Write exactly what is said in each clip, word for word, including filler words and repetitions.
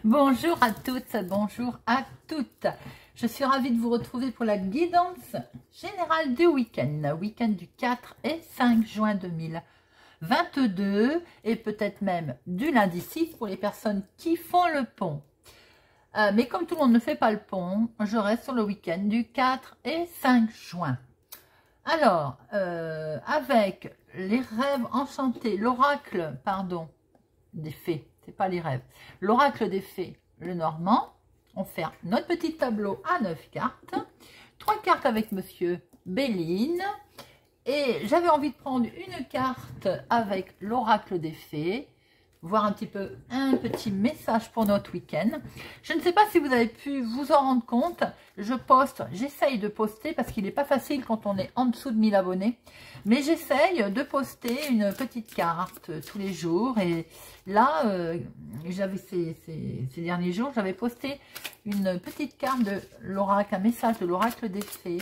Bonjour à toutes, bonjour à toutes. Je suis ravie de vous retrouver pour la guidance générale du week-end. Week-end du quatre et cinq juin deux mille vingt-deux et peut-être même du lundi six pour les personnes qui font le pont. Euh, mais comme tout le monde ne fait pas le pont, je reste sur le week-end du quatre et cinq juin. Alors, euh, avec les rêves enchantés, l'oracle, pardon, des fées, c'est pas les rêves, l'oracle des fées, le normand, on fait notre petit tableau à neuf cartes, trois cartes avec Monsieur Béline, et j'avais envie de prendre une carte avec l'oracle des fées, voir un petit peu un petit message pour notre week-end. Je ne sais pas si vous avez pu vous en rendre compte, je poste, j'essaye de poster parce qu'il n'est pas facile quand on est en dessous de mille abonnés, mais j'essaye de poster une petite carte tous les jours. Et là, euh, j'avais ces, ces, ces derniers jours, j'avais posté une petite carte de l'oracle, un message de l'oracle des fées,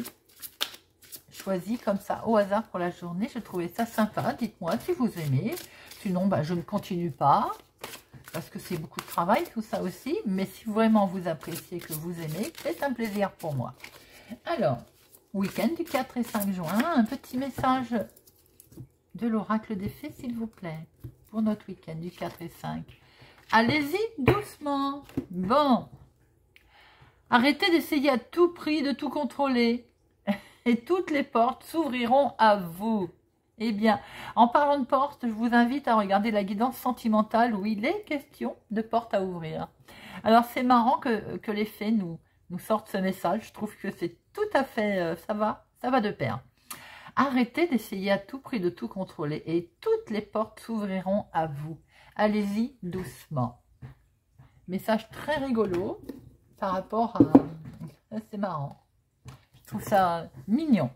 choisi comme ça au hasard pour la journée. Je trouvais ça sympa, dites-moi si vous aimez. Sinon, bah, je ne continue pas, parce que c'est beaucoup de travail, tout ça aussi. Mais si vraiment vous appréciez, que vous aimez, c'est un plaisir pour moi. Alors, week-end du quatre et cinq juin, un petit message de l'oracle des fées, s'il vous plaît, pour notre week-end du quatre et cinq. Allez-y doucement. Bon, arrêtez d'essayer à tout prix de tout contrôler. Et toutes les portes s'ouvriront à vous. Eh bien, en parlant de portes, je vous invite à regarder la guidance sentimentale où il est question de portes à ouvrir. Alors, c'est marrant que, que les fées nous, nous sortent ce message. Je trouve que c'est tout à fait, euh, ça va, ça va de pair. Arrêtez d'essayer à tout prix de tout contrôler et toutes les portes s'ouvriront à vous. Allez-y doucement. Message très rigolo par rapport à... C'est marrant. Je trouve ça mignon.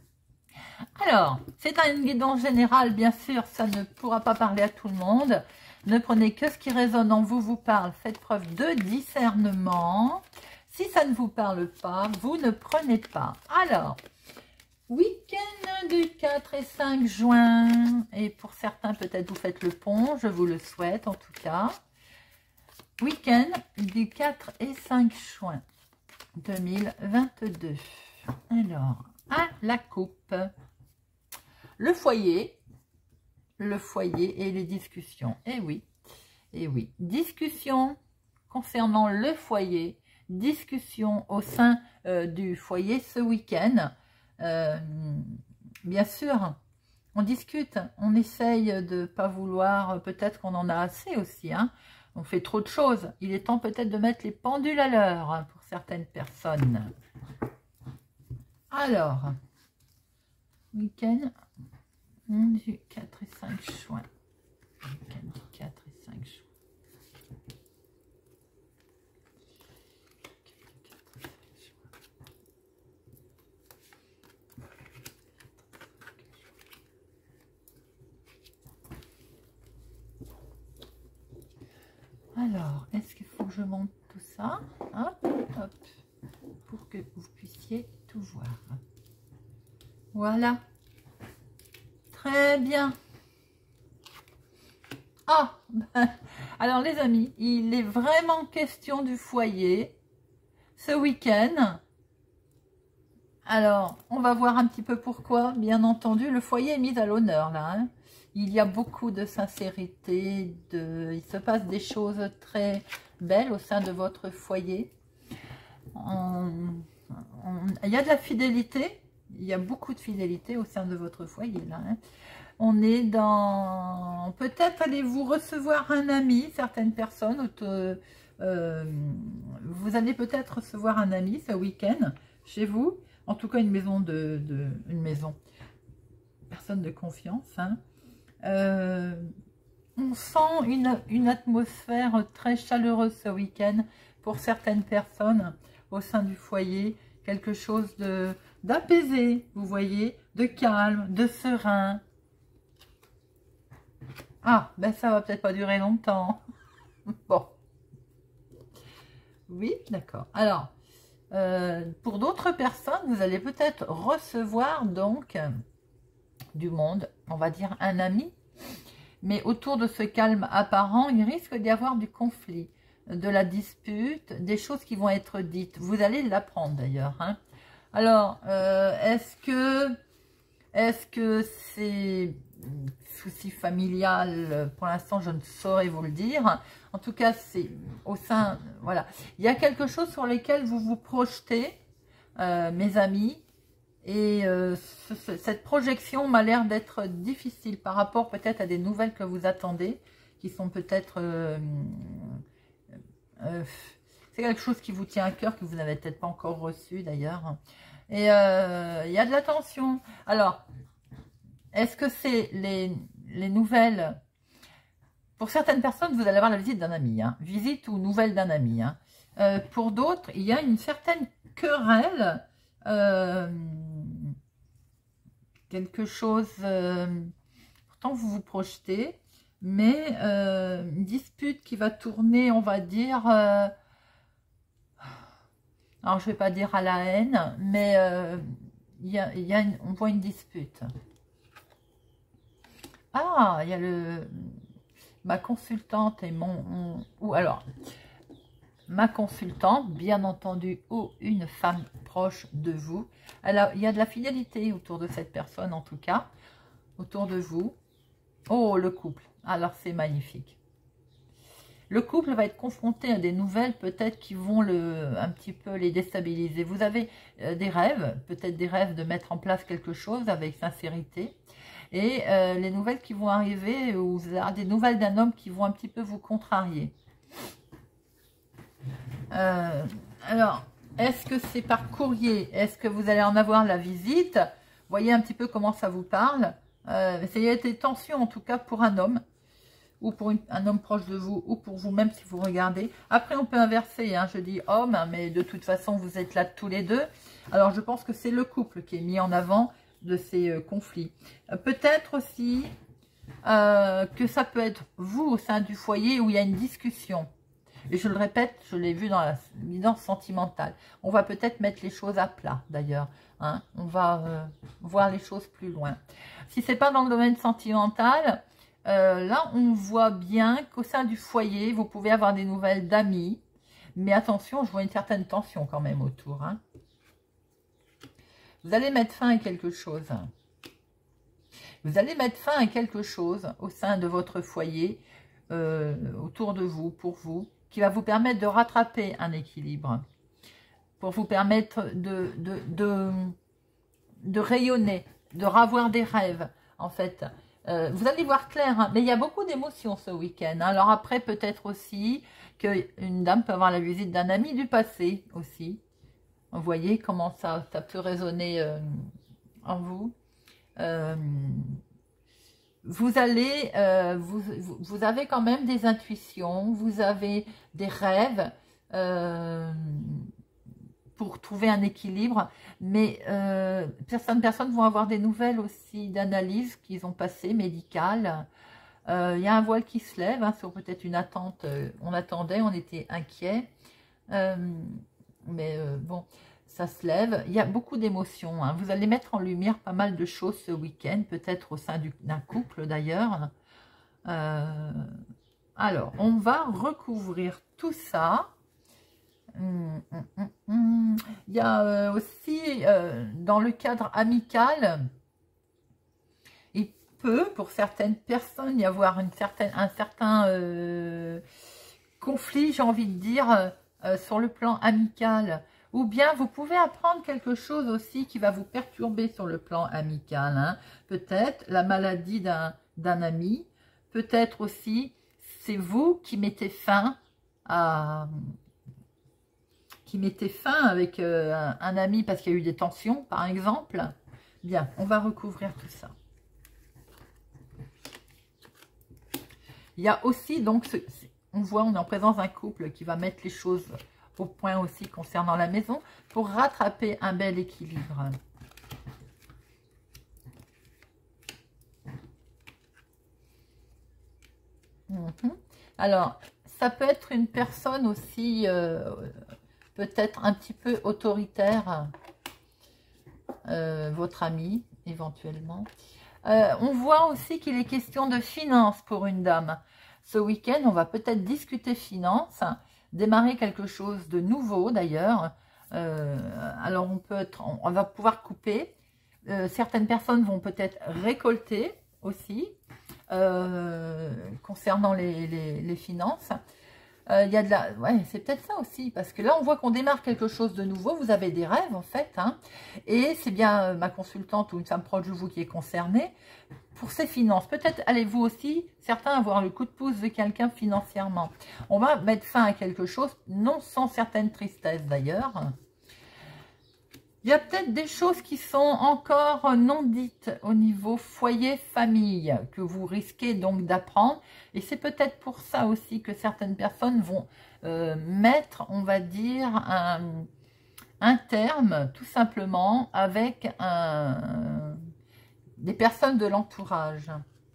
Alors, c'est une guidance générale, bien sûr, ça ne pourra pas parler à tout le monde. Ne prenez que ce qui résonne en vous, vous parle. Faites preuve de discernement. Si ça ne vous parle pas, vous ne prenez pas. Alors, week-end du quatre et cinq juin. Et pour certains, peut-être vous faites le pont. Je vous le souhaite, en tout cas. Week-end du quatre et cinq juin deux mille vingt-deux. Alors, à la coupe, le foyer, le foyer et les discussions. Eh oui, eh oui, discussion concernant le foyer, discussion au sein euh, du foyer ce week-end. Euh, bien sûr, on discute, on essaye de ne pas vouloir, peut-être qu'on en a assez aussi, hein. On fait trop de choses. Il est temps peut-être de mettre les pendules à l'heure hein, pour certaines personnes. Alors, week-end du quatre et cinq juin. Week-end du quatre et cinq juin. Alors, est-ce qu'il faut que je monte tout ça? Hop, hop, pour que vous puissiez tout voir. Voilà. Très bien. Ah, alors les amis, il est vraiment question du foyer ce week-end. Alors, on va voir un petit peu pourquoi. Bien entendu, le foyer est mis à l'honneur là. Hein. Il y a beaucoup de sincérité, de... il se passe des choses très belles au sein de votre foyer. On... On... Il y a de la fidélité. Il y a beaucoup de fidélité au sein de votre foyer là. Hein. On est dans... Peut-être allez-vous recevoir un ami, certaines personnes. Euh, euh, vous allez peut-être recevoir un ami ce week-end chez vous. En tout cas, une maison de... de une maison. Personne de confiance. Hein. Euh, on sent une, une atmosphère très chaleureuse ce week-end pour certaines personnes au sein du foyer. Quelque chose de... d'apaisé, vous voyez, de calme, de serein. Ah, ben ça va peut-être pas durer longtemps. Bon. Oui, d'accord. Alors, euh, pour d'autres personnes, vous allez peut-être recevoir donc du monde, on va dire un ami. Mais autour de ce calme apparent, il risque d'y avoir du conflit. de la dispute, des choses qui vont être dites. Vous allez l'apprendre d'ailleurs. Hein. Alors, euh, est-ce que est-ce que c'est souci familial? Pour l'instant, je ne saurais vous le dire. En tout cas, c'est au sein, voilà. Il y a quelque chose sur lequel vous vous projetez, euh, mes amis. Et euh, ce, ce, cette projection m'a l'air d'être difficile par rapport peut-être à des nouvelles que vous attendez, qui sont peut-être... Euh, euh, c'est quelque chose qui vous tient à cœur, que vous n'avez peut-être pas encore reçu d'ailleurs. Et euh, il y a de la tension. Alors, est-ce que c'est les, les nouvelles... Pour certaines personnes, vous allez avoir la visite d'un ami. Hein, visite ou nouvelle d'un ami. Hein. Euh, pour d'autres, il y a une certaine querelle... Euh, quelque chose, euh, pourtant vous vous projetez, mais euh, une dispute qui va tourner, on va dire, euh, alors je vais pas dire à la haine, mais euh, y a, y a une, on voit une dispute. Ah, il y a le ma consultante et mon, mon ou alors ma consultante, bien entendu, ou une femme proche de vous. Alors, il y a de la fidélité autour de cette personne, en tout cas, autour de vous. Oh, le couple. Alors, c'est magnifique. Le couple va être confronté à des nouvelles, peut-être, qui vont le, un petit peu les déstabiliser. Vous avez euh, des rêves, peut-être des rêves de mettre en place quelque chose avec sincérité. Et euh, les nouvelles qui vont arriver, ou vous avez des nouvelles d'un homme qui vont un petit peu vous contrarier. Euh, alors, est-ce que c'est par courrier? Est-ce que vous allez en avoir la visite? Voyez un petit peu comment ça vous parle. Euh, il y a des tensions en tout cas pour un homme, ou pour une, un homme proche de vous, ou pour vous-même si vous regardez. Après, on peut inverser, hein, je dis homme, mais de toute façon, vous êtes là tous les deux. Alors, je pense que c'est le couple qui est mis en avant de ces euh, conflits. Euh, Peut-être aussi euh, que ça peut être vous au sein du foyer où il y a une discussion. Et je le répète, je l'ai vu dans la guidance sentimentale. On va peut-être mettre les choses à plat, d'ailleurs. Hein. On va euh, voir les choses plus loin. Si ce n'est pas dans le domaine sentimental, euh, là, on voit bien qu'au sein du foyer, vous pouvez avoir des nouvelles d'amis. Mais attention, je vois une certaine tension quand même autour. Hein. Vous allez mettre fin à quelque chose. Vous allez mettre fin à quelque chose au sein de votre foyer, euh, autour de vous, pour vous, qui va vous permettre de rattraper un équilibre, pour vous permettre de, de, de, de rayonner, de revoir des rêves, en fait. Euh, vous allez voir clair, hein, mais il y a beaucoup d'émotions ce week-end. Hein. Alors après, peut-être aussi qu'une dame peut avoir la visite d'un ami du passé aussi. Vous voyez comment ça, ça peut résonner euh, en vous. Euh, Vous allez, euh, vous, vous avez quand même des intuitions, vous avez des rêves euh, pour trouver un équilibre, mais euh, certaines personnes vont avoir des nouvelles aussi d'analyse qu'ils ont passées, médicales. Euh, il y a un voile qui se lève hein, sur peut-être une attente, euh, on attendait, on était inquiet, euh, mais euh, bon... ça se lève, il y a beaucoup d'émotions. Hein. Vous allez mettre en lumière pas mal de choses ce week-end, peut-être au sein d'un couple d'ailleurs. Euh, alors, on va recouvrir tout ça. Hum, hum, hum, hum. Il y a euh, aussi, euh, dans le cadre amical, il peut, pour certaines personnes, y avoir une certaine, un certain euh, conflit, j'ai envie de dire, euh, sur le plan amical. Ou bien vous pouvez apprendre quelque chose aussi qui va vous perturber sur le plan amical. Hein. Peut-être la maladie d'un d'un ami. Peut-être aussi c'est vous qui mettez fin à qui mettez fin avec euh, un, un ami parce qu'il y a eu des tensions, par exemple. Bien, on va recouvrir tout ça. Il y a aussi donc, ce, on voit, on est en présence d'un couple qui va mettre les choses au point aussi concernant la maison, pour rattraper un bel équilibre. Mm-hmm. Alors, ça peut être une personne aussi, euh, peut-être un petit peu autoritaire, euh, votre ami, éventuellement. Euh, on voit aussi qu'il est question de finances pour une dame. Ce week-end, on va peut-être discuter finances. démarrer quelque chose de nouveau d'ailleurs. Euh, alors on peut être, on, on va pouvoir couper. Euh, certaines personnes vont peut-être récolter aussi euh, concernant les, les, les finances. Euh, il y a de la, ouais, c'est peut-être ça aussi, parce que là on voit qu'on démarre quelque chose de nouveau. Vous avez des rêves en fait, hein, et c'est bien euh, ma consultante ou une femme proche de vous qui est concernée pour ses finances. Peut-être allez-vous aussi, certains, avoir le coup de pouce de quelqu'un financièrement. On va mettre fin à quelque chose, non sans certaine tristesse d'ailleurs. Il y a peut-être des choses qui sont encore non dites au niveau foyer-famille, que vous risquez donc d'apprendre. Et c'est peut-être pour ça aussi que certaines personnes vont euh, mettre, on va dire, un, un terme, tout simplement, avec un, des personnes de l'entourage.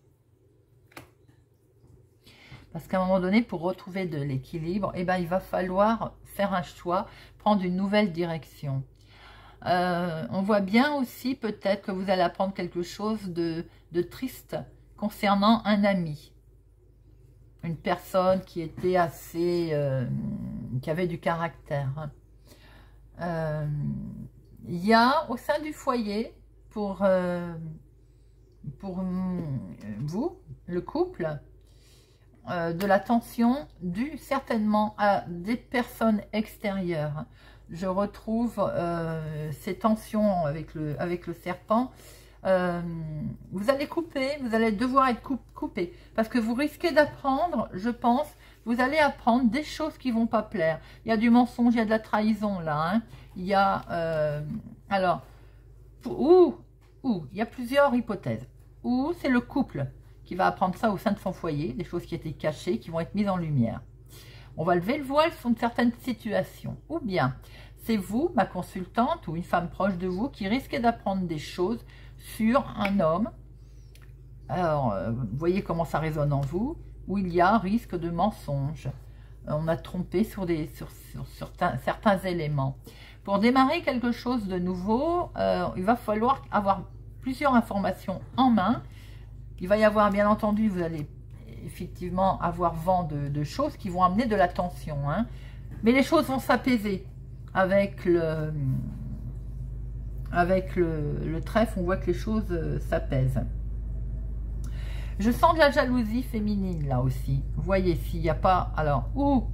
Parce qu'à un moment donné, pour retrouver de l'équilibre, eh ben, il va falloir faire un choix, prendre une nouvelle direction. Euh, on voit bien aussi peut-être que vous allez apprendre quelque chose de, de triste concernant un ami. Une personne qui était assez... Euh, qui avait du caractère. Euh, il y a au sein du foyer, pour, euh, pour vous, le couple, euh, de la tension due certainement à des personnes extérieures. Je retrouve euh, ces tensions avec le, avec le serpent. Euh, vous allez couper, vous allez devoir être coup, coupé. Parce que vous risquez d'apprendre, je pense, vous allez apprendre des choses qui ne vont pas plaire. Il y a du mensonge, il y a de la trahison là. Hein. Il y a... Euh, alors, ou, ou, il y a plusieurs hypothèses. Ou c'est le couple qui va apprendre ça au sein de son foyer, des choses qui étaient cachées, qui vont être mises en lumière. On va lever le voile sur certaines situations. Ou bien, c'est vous, ma consultante, ou une femme proche de vous, qui risquez d'apprendre des choses sur un homme. Alors, euh, vous voyez comment ça résonne en vous, où il y a un risque de mensonge. On a trompé sur, des, sur, sur, sur certains, certains éléments. Pour démarrer quelque chose de nouveau, euh, il va falloir avoir plusieurs informations en main. Il va y avoir, bien entendu, vous allez effectivement avoir vent de, de choses qui vont amener de la tension. Hein. Mais les choses vont s'apaiser avec le, avec le, le trèfle. On voit que les choses euh, s'apaisent. Je sens de la jalousie féminine là aussi. Vous voyez, s'il n'y a pas... Alors, ou,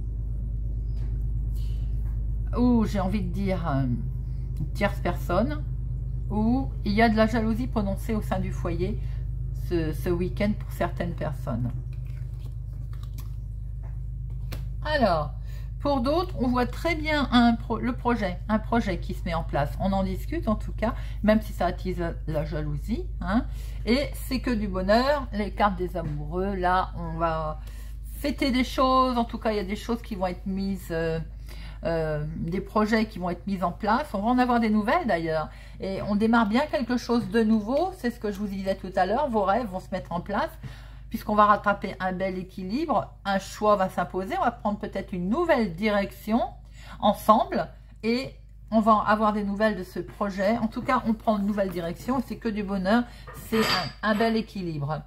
ou j'ai envie de dire euh, une tierce personne, ou il y a de la jalousie prononcée au sein du foyer ce, ce week-end pour certaines personnes. Alors, pour d'autres, on voit très bien un pro, le projet, un projet qui se met en place. On en discute en tout cas, même si ça attise la, la jalousie. Hein. Et c'est que du bonheur, les cartes des amoureux. Là, on va fêter des choses. En tout cas, il y a des choses qui vont être mises, euh, euh, des projets qui vont être mis en place. On va en avoir des nouvelles d'ailleurs. Et on démarre bien quelque chose de nouveau. C'est ce que je vous disais tout à l'heure. Vos rêves vont se mettre en place. Puisqu'on va rattraper un bel équilibre, un choix va s'imposer, on va prendre peut-être une nouvelle direction ensemble et on va avoir des nouvelles de ce projet. En tout cas, on prend une nouvelle direction, c'est que du bonheur, c'est un, un bel équilibre.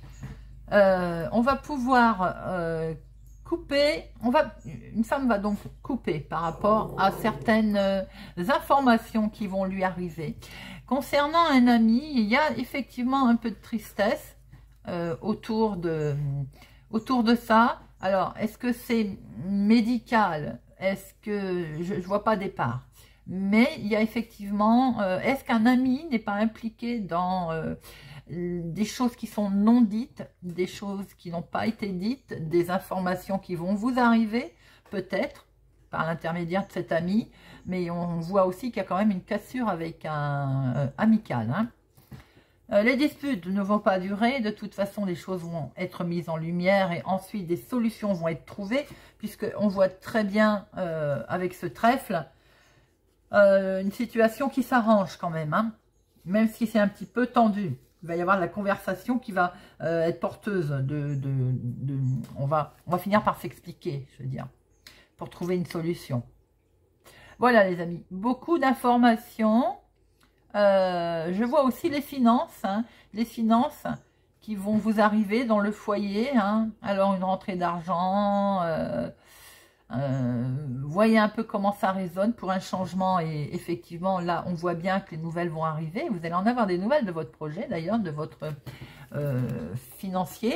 Euh, on va pouvoir euh, couper, on va, une femme va donc couper par rapport à certaines euh, informations qui vont lui arriver. Concernant un ami, il y a effectivement un peu de tristesse. Euh, autour de autour de ça. Alors, est-ce que c'est médical? Est-ce que je ne vois pas départ? Mais il y a effectivement, euh, est-ce qu'un ami n'est pas impliqué dans euh, des choses qui sont non dites, des choses qui n'ont pas été dites, des informations qui vont vous arriver, peut-être, par l'intermédiaire de cet ami, mais on voit aussi qu'il y a quand même une cassure avec un euh, amical, hein. Les disputes ne vont pas durer, de toute façon les choses vont être mises en lumière et ensuite des solutions vont être trouvées, puisqu'on voit très bien euh, avec ce trèfle, euh, une situation qui s'arrange quand même, hein, même si c'est un petit peu tendu. Il va y avoir de la conversation qui va euh, être porteuse, de, de, de, on, va, on va finir par s'expliquer, je veux dire, pour trouver une solution. Voilà les amis, beaucoup d'informations. Euh, je vois aussi les finances, hein, les finances qui vont vous arriver dans le foyer. Hein. Alors une rentrée d'argent, euh, Euh, voyez un peu comment ça résonne pour un changement. Et effectivement, là, on voit bien que les nouvelles vont arriver. Vous allez en avoir des nouvelles de votre projet, d'ailleurs, de votre euh, financier.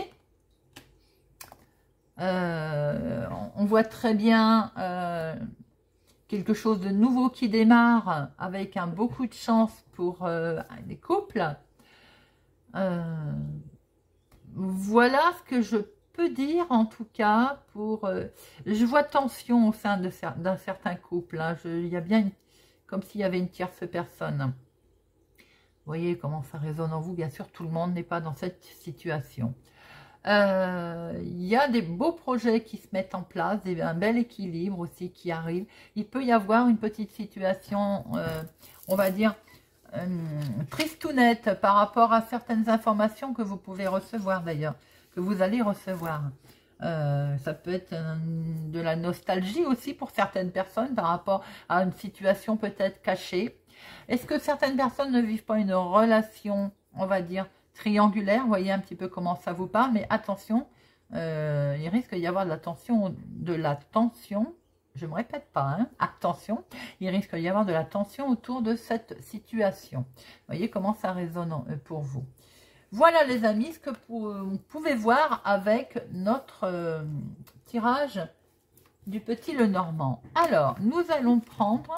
Euh, on voit très bien euh, quelque chose de nouveau qui démarre avec un beaucoup de chance pour euh, les couples. Euh, voilà ce que je peux dire en tout cas pour... Euh, je vois tension au sein d'un certain couple. Hein. Je, il y a bien une, comme s'il y avait une tierce personne. Vous voyez comment ça résonne en vous. Bien sûr, tout le monde n'est pas dans cette situation. Euh, il y a des beaux projets qui se mettent en place, des, un bel équilibre aussi qui arrive. Il peut y avoir une petite situation, euh, on va dire, euh, tristounette par rapport à certaines informations que vous pouvez recevoir d'ailleurs, que vous allez recevoir. Euh, ça peut être euh, de la nostalgie aussi pour certaines personnes par rapport à une situation peut-être cachée. Est-ce que certaines personnes ne vivent pas une relation, on va dire, triangulaire? Voyez un petit peu comment ça vous parle, mais attention, euh, il risque d'y avoir de la tension, de la tension, je ne me répète pas, hein, attention, il risque d'y avoir de la tension autour de cette situation. Voyez comment ça résonne pour vous. Voilà les amis, ce que vous pouvez voir avec notre euh, tirage du Petit Lenormand. Alors, nous allons prendre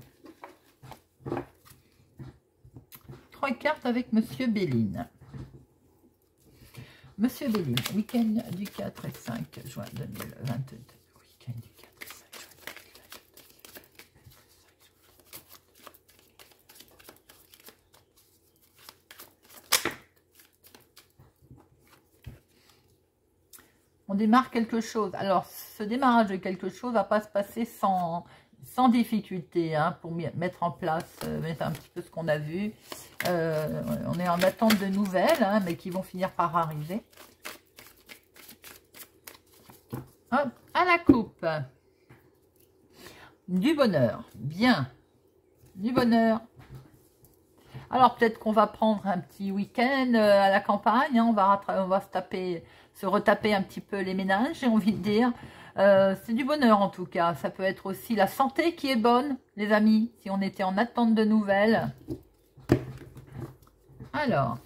trois cartes avec Monsieur Béline. Monsieur Béline, week-end du quatre et cinq juin deux mille vingt-deux. Week-end du quatre et cinq juin deux mille vingt-deux. On démarre quelque chose. Alors, ce démarrage de quelque chose ne va pas se passer sans, sans difficulté, hein, pour mettre en place, euh, mettre un petit peu ce qu'on a vu. Euh, on est en attente de nouvelles, hein, mais qui vont finir par arriver. Hop, à la coupe. Du bonheur. Bien. Du bonheur. Alors, peut-être qu'on va prendre un petit week-end à la campagne. Hein, on, va on va se taper, se retaper un petit peu les ménages, j'ai envie de dire. Euh, c'est du bonheur en tout cas. Ça peut être aussi la santé qui est bonne, les amis, si on était en attente de nouvelles. Alors,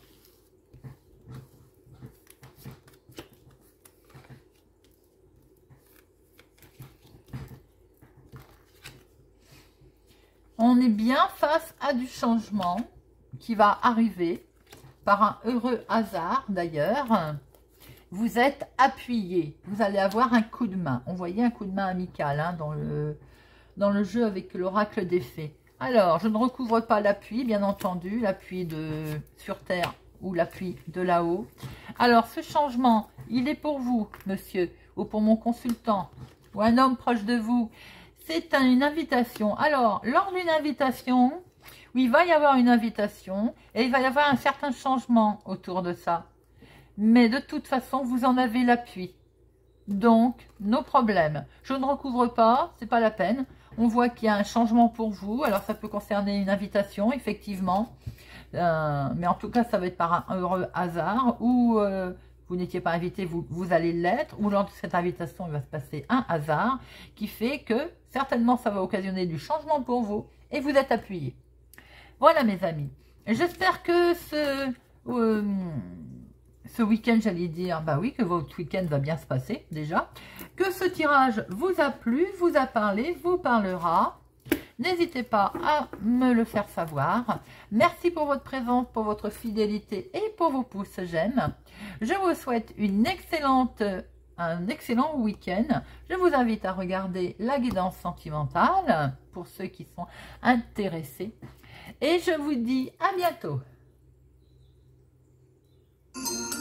on est bien face à du changement qui va arriver par un heureux hasard d'ailleurs. Vous êtes appuyé, vous allez avoir un coup de main. On voyait un coup de main amical, hein, dans, le, dans le jeu avec l'oracle des fées. Alors, je ne recouvre pas l'appui, bien entendu, l'appui de sur terre ou l'appui de là-haut. Alors, ce changement, il est pour vous, monsieur, ou pour mon consultant, ou un homme proche de vous. C'est une invitation. Alors, lors d'une invitation, oui, il va y avoir une invitation, et il va y avoir un certain changement autour de ça. Mais de toute façon, vous en avez l'appui. Donc, nos problèmes. Je ne recouvre pas, c'est pas la peine. On voit qu'il y a un changement pour vous. Alors, ça peut concerner une invitation, effectivement. Euh, mais en tout cas, ça va être par un heureux hasard. Ou euh, vous n'étiez pas invité, vous, vous allez l'être. Ou lors de cette invitation, il va se passer un hasard qui fait que, certainement, ça va occasionner du changement pour vous. Et vous êtes appuyé. Voilà, mes amis. J'espère que ce... Euh, Ce week-end, j'allais dire, bah oui, que votre week-end va bien se passer déjà. Que ce tirage vous a plu, vous a parlé, vous parlera. N'hésitez pas à me le faire savoir. Merci pour votre présence, pour votre fidélité et pour vos pouces j'aime. Je vous souhaite une excellente, un excellent week-end. Je vous invite à regarder la guidance sentimentale pour ceux qui sont intéressés. Et je vous dis à bientôt.